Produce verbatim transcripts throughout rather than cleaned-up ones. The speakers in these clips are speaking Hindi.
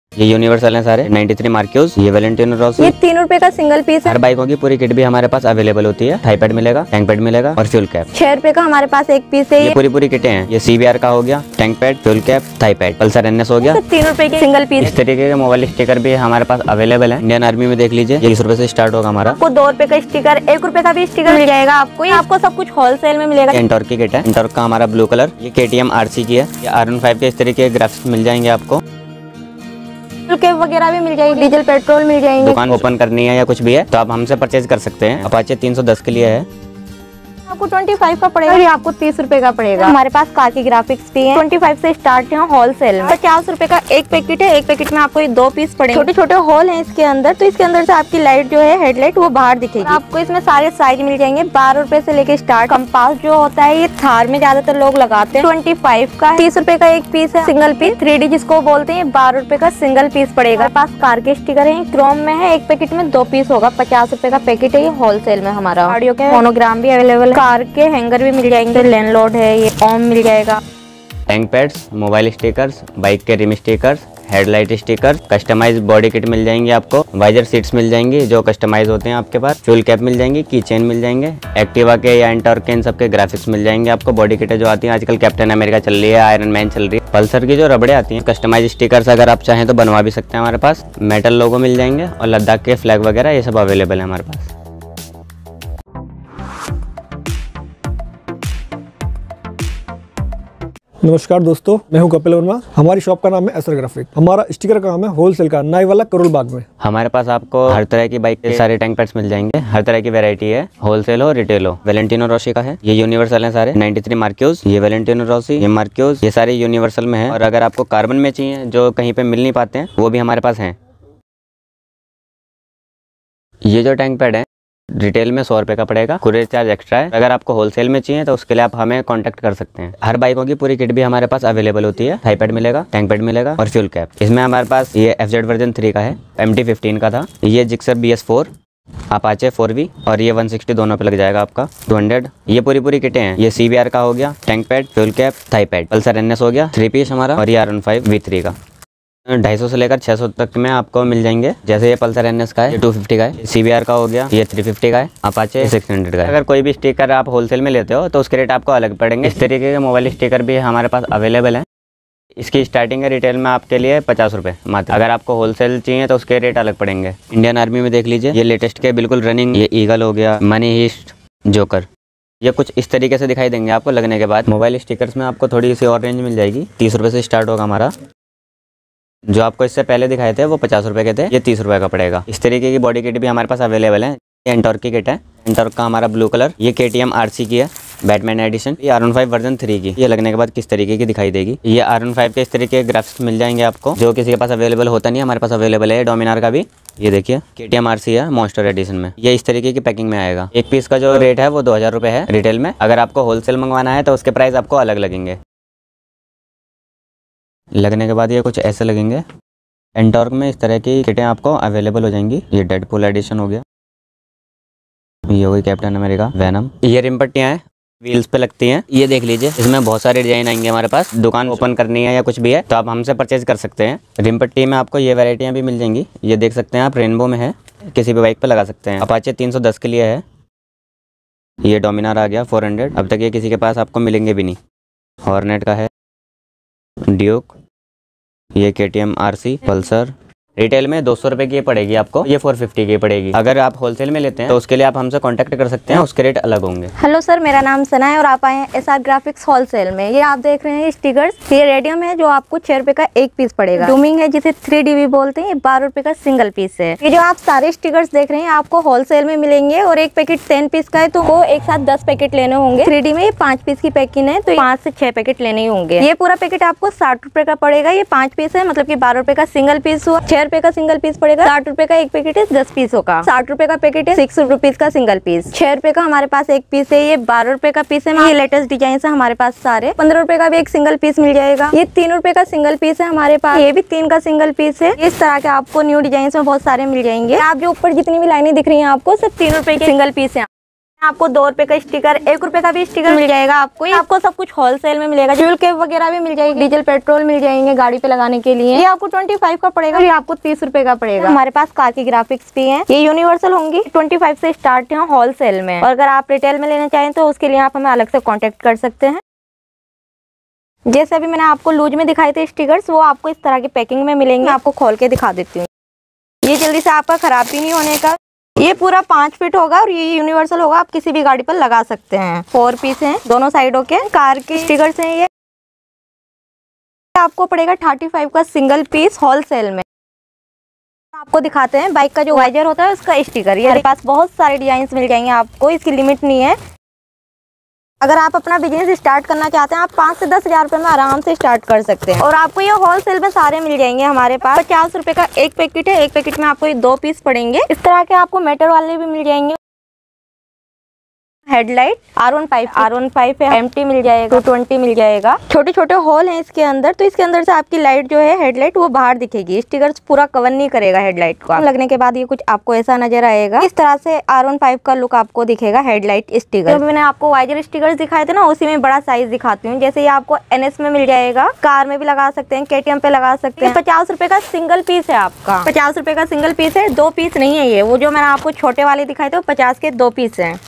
ये यूनिवर्सल है सारे तिरानवे मार्क्यूज, ये वैलेंटिनो रॉसी। ये तीन रुपए का सिंगल पीस है। हर बाइकों की पूरी किट भी हमारे पास अवेलेबल होती है। थाई पैड मिलेगा, टैंक पैड मिलेगा और फ्यूल कैप। छह रुपए का हमारे पास एक पीस है। ये पूरी पूरी किटें हैं। ये सीबीआर का हो गया, tank pad, fuel cap, thigh pad, Pulsar NS हो गया। तो तीन रुपए के सिंगल पीस। इस तरीके के मोबाइल स्टिकर भी हमारे पास अवेलेबल है। इंडियन आर्मी में देख लीजिए, ये बीस रुपए से स्टार्ट होगा हमारा। आपको दो रुपए का स्टिकर, एक रुपए का भी स्टिकर मिल जाएगा आपको। ये आपको सब कुछ होलसेल में मिलेगा। एंटॉर्क की किट है, एंटॉर्क का हमारा ब्लू कलर। ये केटीएम आरसी की है। ये आर वन फाइव के इस तरीके के ग्राफिक्स मिल जाएंगे आपको। कैप वगैरह भी मिल जाएगी, डीजल पेट्रोल मिल जाएंगे। दुकान ओपन करनी है या कुछ भी है तो आप हमसे परचेज कर सकते हैं। अपाचे तीन सौ दस के लिए है, आपको पच्चीस का पड़ेगा। ये आपको तीस रुपए का पड़ेगा। हमारे पास कार की ग्राफिक्स भी है। पच्चीस से स्टार्ट है होलसेल में। पचास रुपए का एक पैकेट है। एक पैकेट में आपको ये दो पीस पड़ेंगे। छोटे छोटे होल हैं इसके अंदर, तो इसके अंदर से आपकी लाइट जो है हेडलाइट वो बाहर दिखेगी। आपको इसमें सारे साइज मिल जाएंगे। बारह रुपए से लेके स्टार्ट। कंपास जो होता है ये थार में ज्यादातर लोग लगाते हैं। ट्वेंटी फाइव का तीस रुपए का एक पीस है। सिंगल पीस थ्री डी जिसको बोलते हैं, बारह रुपए का सिंगल पीस पड़ेगा। हमारे पास कार के स्टिकर है, क्रोम में है। एक पैकेट में दो पीस होगा। पचास रुपए का पैकेट है। ये होलसेल में हमारा। ऑडियो के मोनोग्राम भी अवेलेबल है। कार के हैंगर भी मिल जाएंगे। लैंडलॉर्ड है, ये ओम मिल जाएगा। Tank pads, mobile stickers, bike के rim stickers, headlight sticker, customize body kit मिल जाएंगी आपको। वाइजर सीट्स मिल जाएंगी जो कस्टमाइज होते हैं आपके पास। फ्यूल कैप मिल जाएंगी, की चेन मिल जाएंगे। एक्टिवा के या एंटॉर्क के इन सबके ग्राफिक्स मिल जाएंगे आपको। बॉडी किटें जो आती हैं आजकल, कैप्टन अमेरिका चल रही है, आयरन मैन चल रही है। पल्सर की जो रबड़े आती हैं, कस्टमाइज स्टिकर्स अगर आप चाहें तो बनवा भी सकते हैं हमारे पास। मेटल लोगो मिल जाएंगे और लद्दाख के फ्लैग वगैरह ये सब अवेलेबल है हमारे पास। नमस्कार दोस्तों, मैं हूं कपिल वर्मा। हमारी शॉप का नाम है एसर ग्राफिक। हमारा स्टिकर का काम है होलसेल का, नाई वाला करोल बाग में। हमारे पास आपको हर तरह की बाइक के सारे टैंक पैड्स मिल जाएंगे। हर तरह की वैरायटी है, होलसेल हो रिटेल हो। वैलेंटिनो रॉसी का है, ये यूनिवर्सल है सारे तिरानवे मार्क्यूज। ये वैलेंटिनो रॉसी, ये मार्क्यूज, ये सारे यूनिवर्सल में है। और अगर आपको कार्बन में चाहिए जो कहीं पे मिल नहीं पाते हैं वो भी हमारे पास हैं। ये जो टैंक पैड है रिटेल में सौ रुपए का पड़ेगा, कुरियर चार्ज एक्स्ट्रा है। अगर आपको होलसेल में चाहिए तो उसके लिए आप हमें कांटेक्ट कर सकते हैं। हर बाइकों की पूरी किट भी हमारे पास अवेलेबल होती है। थाई पैड मिलेगा, टैंक पैड मिलेगा और फ्यूल कैप। इसमें हमारे पास ये एफ जेड वर्जन थ्री का है, एम टी फिफ्टीन का था। ये Gixxer B S four, Apache four V और ये वन सिक्सटी दोनों पे लग जाएगा आपका टू हंड्रेड। ये पूरी पूरी किटें हैं। ये सी बी आर का हो गया, tank pad, fuel cap, thigh pad, Pulsar N S हो गया थ्री पीस हमारा। और ये R one five V three का ढाई सौ से लेकर छह सौ तक में आपको मिल जाएंगे। जैसे ये पल्सर एनएस का है, ये टू फिफ्टी का है। सीबीआर का हो गया, ये थ्री फिफ्टी का है। अपाचे सिक्स हंड्रेड का है। अगर कोई भी स्टिकर आप होलसेल में लेते हो तो उसके रेट आपको अलग पड़ेंगे। इस तरीके के मोबाइल स्टिकर भी हमारे पास अवेलेबल है। इसकी स्टार्टिंग है रिटेल में आपके लिए पचास रुपये मात्र। अगर आपको होलसेल चाहिए तो उसके रेट अलग पड़ेंगे। इंडियन आर्मी में देख लीजिए, ये लेटेस्ट के बिल्कुल रनिंग, ये ईगल हो गया, मनी हीस्ट, जोकर, ये कुछ इस तरीके से दिखाई देंगे आपको लगने के बाद। मोबाइल स्टिकर्स में आपको थोड़ी सी और रेंज मिल जाएगी। तीस रुपये से स्टार्ट होगा हमारा। जो आपको इससे पहले दिखाए थे वो पचास रुपए के थे, ये तीस रुपए का पड़ेगा। इस तरीके की बॉडी किट भी हमारे पास अवेलेबल है। ये एंटॉर्क की किट है, एंटॉर्क का हमारा ब्लू कलर। ये केटीएम आरसी की है, बैटमैन एडिशन। ये R one five version three की। ये लगने के बाद किस तरीके की दिखाई देगी। ये आर वन फाइव के इस तरीके के ग्राफिक्स मिल जाएंगे आपको, जो किसी के पास अवेलेबल होता नहीं है, हमारे पास अवेलेबल है। डोमिनार का भी ये देखिए, केटीएम आरसी है मॉन्स्टर एडिशन में। ये इस तरीके की पैकिंग में आएगा। एक पीस का जो रेट है वो दो हजार रुपये है रिटेल में। अगर आपको होलसेल मंगवाना है तो उसके प्राइस आपको अलग लगेंगे। लगने के बाद ये कुछ ऐसे लगेंगे। एंटॉर्क में इस तरह की किटें आपको अवेलेबल हो जाएंगी। ये डेडपूल एडिशन हो गया, ये हो गई कैप्टन अमेरिका, वैनम। ये रिम पट्टियाँ हैं, व्हील्स पे लगती हैं। ये देख लीजिए, इसमें बहुत सारे डिजाइन आएंगे हमारे पास। दुकान ओपन करनी है या कुछ भी है तो आप हमसे परचेज कर सकते हैं। रिम पट्टी में आपको ये वैरायटियाँ भी मिल जाएंगी। ये देख सकते हैं आप, रेनबो में है, किसी भी बाइक पे लगा सकते हैं। अपाचे तीन सौ दस के लिए है। ये डोमिनार आ गया फोर हंड्रेड, अब तक ये किसी के पास आपको मिलेंगे भी नहीं। हॉर्नेट का है, ड्यूक, ये केटीएम आरसी, पल्सर। रिटेल में दो सौ रुपए की पड़ेगी आपको, ये फोर फिफ्टी की पड़ेगी। अगर आप होलसेल में लेते हैं तो उसके लिए आप हमसे कांटेक्ट कर सकते हैं, उसके रेट अलग होंगे। हेलो सर, मेरा नाम सना है और आप आए हैं एसआर ग्राफिक्स होलसेल में। ये आप देख रहे हैं स्टिकर्स, ये रेडियम है जो आपको छह रुपए का एक पीस पड़ेगा। डूमिंग है जिसे थ्री डी भी बोलते हैं, ये बारह रुपए का सिंगल पीस है। ये जो आप सारे स्टिकर्स देख रहे हैं आपको होलसेल में मिलेंगे और एक पैकेट टेन पीस का है तो वो एक साथ दस पैकेट लेने होंगे। थ्री डी में ये पांच पीस की पैकिंग है तो पांच से छह पैकेट लेने ही होंगे। ये पूरा पैकेट आपको साठ रुपए का पड़ेगा। ये पांच पीस है, मतलब की बारह रुपए का सिंगल पीस हुआ। छह रुपए का सिंगल पीस पड़ेगा। साठ रुपए का एक पैकेट है दस पीसों का। साठ रुपए का पैकेट है सिक्स रुपीज का सिंगल पीस। छह रुपए का हमारे पास एक पीस है। ये बारह रुपए का पीस है। ये लेटेस्ट डिजाइन है हमारे पास सारे। पंद्रह रुपए का भी एक सिंगल पीस मिल जाएगा। ये तीन रुपए का सिंगल पीस है हमारे पास। ये भी तीन का सिंगल पीस है। इस तरह के आपको न्यू डिजाइन में बहुत सारे मिल जाएंगे। आप जो ऊपर जितनी भी लाइनें दिख रही है आपको सब तीन रुपए के सिंगल पीस है। आपको दो रुपए का स्टिकर, एक रुपए का भी स्टिकर मिल जाएगा आपको। ये आपको सब कुछ होलसेल में मिलेगा। फ्यूल कैप वगैरह भी मिल जाएगी, डीजल पेट्रोल मिल जाएंगे गाड़ी पे लगाने के लिए। ये आपको पच्चीस का पड़ेगा, ये आपको तीस रुपए का पड़ेगा। हमारे पास कार की ग्राफिक्स भी है, ये यूनिवर्सल होंगी, पच्चीस से स्टार्ट है होलसेल में। और अगर आप रिटेल में लेना चाहें तो उसके लिए आप हमें अलग से कॉन्टेक्ट कर सकते हैं। जैसे अभी मैंने आपको लूज में दिखाए थे स्टिकर्स, वो आपको इस तरह की पैकिंग में मिलेंगे। आपको खोल के दिखा देती हूँ, ये जल्दी से आपका खराब भी नहीं होने का। ये पूरा पाँच फीट होगा और ये यूनिवर्सल होगा, आप किसी भी गाड़ी पर लगा सकते हैं। फोर पीस हैं दोनों साइडों के, कार के स्टिकर्स हैं। ये आपको पड़ेगा पैंतीस का सिंगल पीस होलसेल में। आपको दिखाते हैं बाइक का जो वाइजर होता है उसका स्टिकर। ये हमारे पास बहुत सारे डिजाइन मिल जाएंगे आपको, इसकी लिमिट नहीं है। अगर आप अपना बिजनेस स्टार्ट करना चाहते हैं, आप पाँच से दस हजार रुपए में आराम से स्टार्ट कर सकते हैं। और आपको ये होलसेल में सारे मिल जाएंगे हमारे पास। पचास रुपए का एक पैकेट है, एक पैकेट में आपको ये दो पीस पड़ेंगे। इस तरह के आपको मेटल वाले भी मिल जाएंगे। Headlight R one five R one five है, एमटी मिल जाएगा, टू ट्वेंटी मिल जाएगा। छोटे छोटे होल हैं इसके अंदर, तो इसके अंदर से आपकी लाइट जो है हेडलाइट वो बाहर दिखेगी। स्टिकर पूरा कवर नहीं करेगा हेडलाइट को। लगने के बाद ये कुछ आपको ऐसा नजर आएगा। इस तरह से आर वन फाइव का लुक आपको दिखेगा हेडलाइट स्टिकर। तो मैंने आपको वाइजर स्टिकर दिखाए थे ना, उसी में बड़ा साइज दिखाती हूँ। जैसे ये आपको एनएस में मिल जाएगा, कार में भी लगा सकते हैं, केटीएम पे लगा सकते हैं। पचास रुपए का सिंगल पीस है आपका, पचास रुपए का सिंगल पीस है, दो पीस नहीं है। ये वो जो मैंने आपको छोटे वाले दिखाए थे वो पचास के दो पीस है।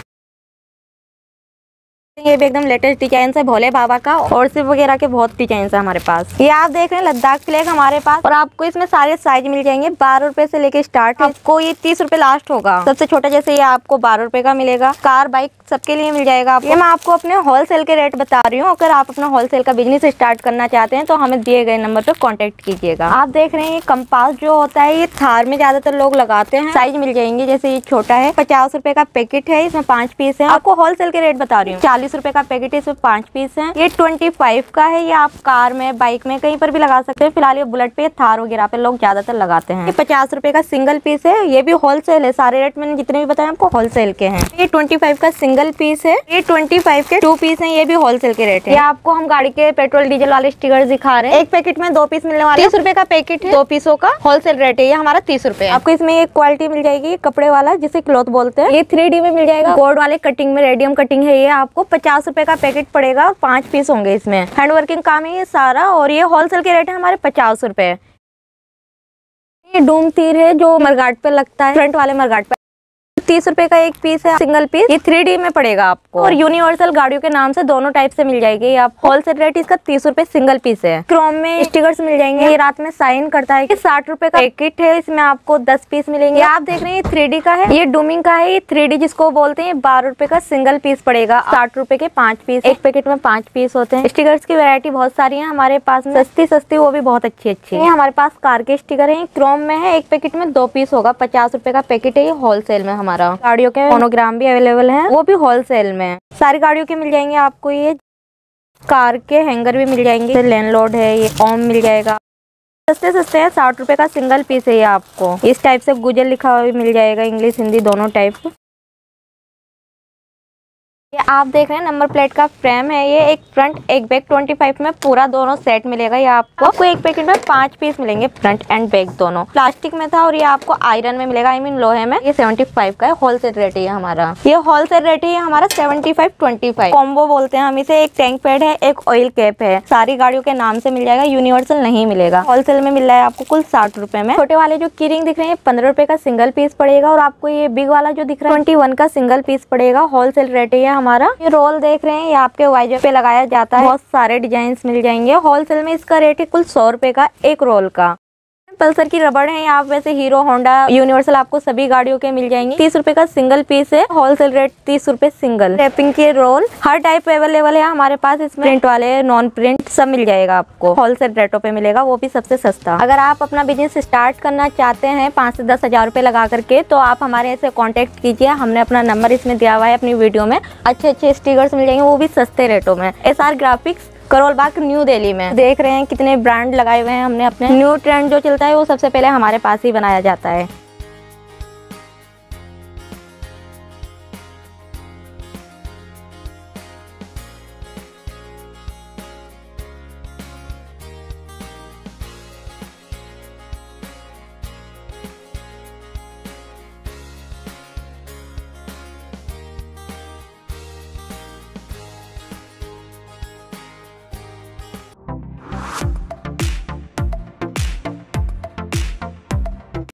ये भी एकदम लेटेस्ट डिजाइन है भोले बाबा का, और सिर्फ वगैरह के बहुत डिजाइन है हमारे पास। ये आप देख रहे हैं लद्दाख फ्लैग हमारे पास। और आपको इसमें सारे साइज मिल जाएंगे, बारह रुपए से लेके स्टार्ट है। आपको ये तीस रुपए लास्ट होगा। सबसे छोटा जैसे ये आपको बारह रुपए का मिलेगा। कार बाइक सबके लिए मिल जाएगा आपको। ये मैं आपको अपने होलसेल के रेट बता रही हूँ। अगर आप अपना होलसेल का बिजनेस स्टार्ट करना चाहते हैं तो हमें दिए गए नंबर पे कांटेक्ट कीजिएगा। आप देख रहे हैं ये कंपास जो होता है, ये थार में ज्यादातर लोग लगाते हैं। साइज मिल जाएंगे, जैसे ये छोटा है, पचास रुपए का पैकेट है, इसमें पांच पीस है। आपको होलसेल के रेट बता रही हूँ। चालीस रुपए का पैकेट है, इसमें पांच पीस है। ये पच्चीस का है, ये आप कार में बाइक में कहीं पर भी लगा सकते हैं। फिलहाल ये बुलेट पे, थार वगैरह पे लोग ज्यादातर लगाते हैं। ये पचास रुपए का सिंगल पीस है, ये भी होलसेल है। सारे रेट मैंने जितने भी बताए आपको होलसेल के हैं। ये पच्चीस का सिंगल पीस है, ये पच्चीस के टू पीस हैं, ये भी होलसेल के रेट है। ये आपको हम गाड़ी के पेट्रोल डीजल वाले स्टिकर दिखा रहे हैं। एक पैकेट में दो पीस मिलने वाले, तीस रुपए का पैकेट है, दो पीसों का होलसेल रेट है। ये हमारा तीस रुपए। आपको इसमें एक क्वालिटी मिल जाएगी कपड़े वाला, जिसे क्लॉथ बोलते हैं। ये थ्री डी में मिल जाएगा, गोल्ड वाले कटिंग में, रेडियम कटिंग है। ये आपको पचास रुपए का पैकेट पड़ेगा और पांच पीस होंगे इसमें। हैंड वर्किंग काम है ये सारा, और ये होलसेल के रेट है हमारे पचास रुपए। ये डूम तीर है जो मरघाट पे लगता है, फ्रंट वाले मरघाट पे, तीस रुपए का एक पीस है सिंगल पीस। ये थ्री डी में पड़ेगा आपको। और यूनिवर्सल गाड़ियों के नाम से दोनों टाइप से मिल जाएगी। आप होलसेल रेट इसका तीस रुपए सिंगल पीस है। क्रोम में स्टिकर्स मिल जाएंगे, ये रात में साइन करता है। ये साठ रुपए का पैकेट है, इसमें आपको दस पीस मिलेंगे। आप देख रहे हैं ये थ्री डी का है, ये डूमिंग का है। ये थ्री डी जिसको बोलते हैं, बारह रुपए का सिंगल पीस पड़ेगा। साठ रुपए के पांच पीस, एक पैकेट में पांच पीस होते हैं। स्टिकर्स की वैरायटी बहुत सारी है हमारे पास में, सस्ती सस्ती वो भी बहुत अच्छी अच्छी है। हमारे पास कार के स्टिकर है, क्रोम में है, एक पैकेट में दो पीस होगा, पचास रुपए का पैकेट है। ये होलसेल में हमारा। गाड़ियों के मोनोग्राम भी अवेलेबल है, वो भी होलसेल में। सारी गाड़ियों के मिल जाएंगे आपको। ये कार के हैंगर भी मिल जाएंगे, लैंडलॉर्ड है, ये ओम मिल जाएगा। सस्ते सस्ते हैं, साठ रुपए का सिंगल पीस है ये आपको। इस टाइप से गुजर लिखा हुआ भी मिल जाएगा, इंग्लिश हिंदी दोनों टाइप। ये आप देख रहे हैं नंबर प्लेट का फ्रेम है। ये एक फ्रंट एक बैक पच्चीस में पूरा दोनों सेट मिलेगा। ये आपको आपको एक पैकेट में पांच पीस मिलेंगे, फ्रंट एंड बैक दोनों। प्लास्टिक में था और ये आपको आयरन में मिलेगा, आई मीन लोहे में। ये पचहत्तर का है, होलसेल रेट है ये हमारा। ये होलसेल रेट है ये हमारा पचहत्तर पच्चीस कॉम्बो बोलते हैं हम इसे। एक टैंक पैड है, एक ऑयल कैप है। सारी गाड़ियों के नाम से मिल जाएगा, यूनिवर्सल नहीं मिलेगा। होलसेल में मिल रहा है आपको कुल साठ रुपए में। छोटे वाले जो की रिंग दिख रहे हैं पंद्रह रुपए का सिंगल पीस पड़ेगा। और आपको ये बिग वाला जो दिख रहा है इक्कीस का सिंगल पीस पड़ेगा। होलसेल रेट है हमारा। ये रोल देख रहे हैं, ये आपके वाइजर पे लगाया जाता है। बहुत सारे डिजाइन मिल जाएंगे। होलसेल में इसका रेट है कुल सौ रुपए का एक रोल का। पल्सर की रबड़ है, आप वैसे हीरो होंडा यूनिवर्सल आपको सभी गाड़ियों के मिल जाएंगे। तीस रुपए का सिंगल पीस है, होलसेल रेट तीस रुपए सिंगल। रैपिंग के रोल हर टाइप अवेलेबल है हमारे पास। इसमें प्रिंट वाले, नॉन प्रिंट सब मिल जाएगा आपको। होलसेल रेटों पे मिलेगा, वो भी सबसे सस्ता। अगर आप अपना बिजनेस स्टार्ट करना चाहते हैं पाँच से दस हजार रुपए लगा करके, तो आप हमारे ऐसे कॉन्टेक्ट कीजिए। हमने अपना नंबर इसमें दिया हुआ है अपनी वीडियो में। अच्छे अच्छे स्टिकर्स मिल जाएंगे, वो भी सस्ते रेटों में। S R graphics, Karol Bagh, New Delhi में। देख रहे हैं कितने ब्रांड लगाए हुए हैं हमने अपने। न्यू ट्रेंड जो चलता है वो सबसे पहले हमारे पास ही बनाया जाता है।